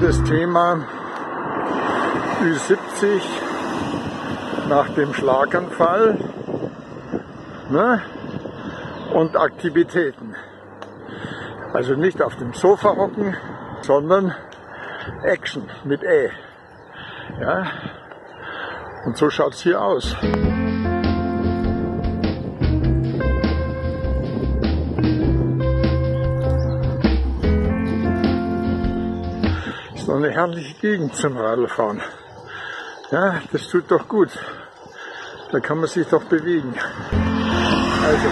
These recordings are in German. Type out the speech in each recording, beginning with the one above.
das Thema Ü70 nach dem Schlaganfall, ne? Und Aktivitäten. Also nicht auf dem Sofa hocken, sondern Action mit Ä. Ja? Und so schaut es hier aus. Ist doch eine herrliche Gegend zum Radlfahren. Ja, das tut doch gut. Da kann man sich doch bewegen. Also,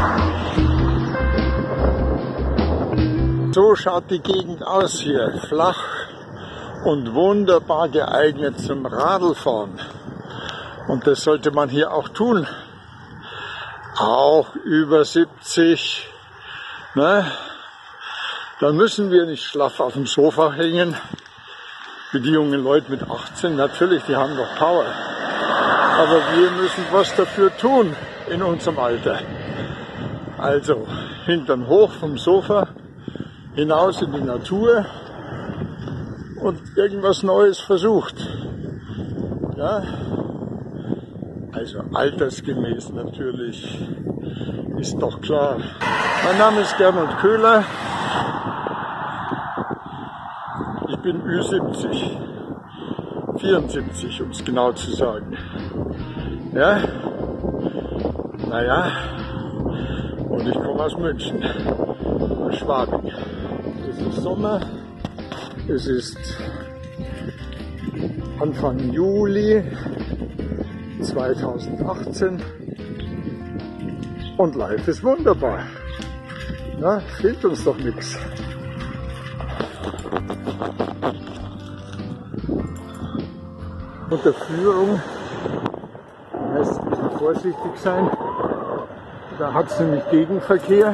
so schaut die Gegend aus hier. Flach und wunderbar geeignet zum Radlfahren. Und das sollte man hier auch tun. Auch über 70. Ne? Da müssen wir nicht schlaff auf dem Sofa hängen. Wie die jungen Leute mit 18. Natürlich, die haben doch Power. Aber wir müssen was dafür tun in unserem Alter. Also, Hintern hoch vom Sofa, hinaus in die Natur und irgendwas Neues versucht. Ja? Also altersgemäß natürlich, ist doch klar. Mein Name ist Gernot Köhler. Ich bin Ü70. 74, um es genau zu sagen. Ja? Naja. Und ich komme aus München, aus Schwabing. Es ist Sommer. Es ist Anfang Juli 2018. Und life ist wunderbar. Na, fehlt uns doch nichts. Unter Führung heißt es ein bisschen vorsichtig sein. Da hat es nämlich Gegenverkehr.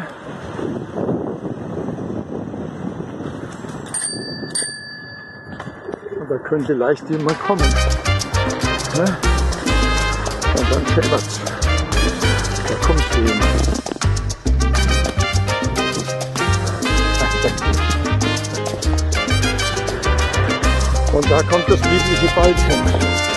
Und da könnte leicht jemand kommen. Ne? Und dann schäbert's. Da kommt jemand. Und da kommt das liebliche Weibchen.